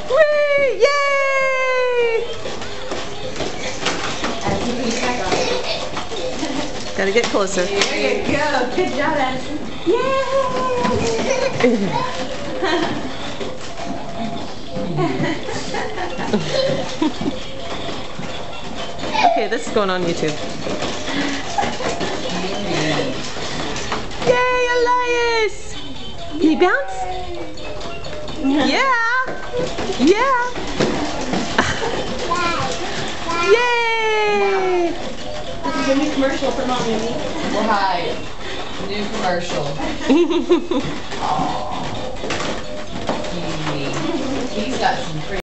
Whee! Yay! Gotta get closer. There you go. Good job, Addison. Okay, this is going on YouTube. Yay, Elias! Can he bounce? Yeah! Yeah! Yay! This is a new commercial for Mom and Me. Right. New commercial. Aww. He's got some pretty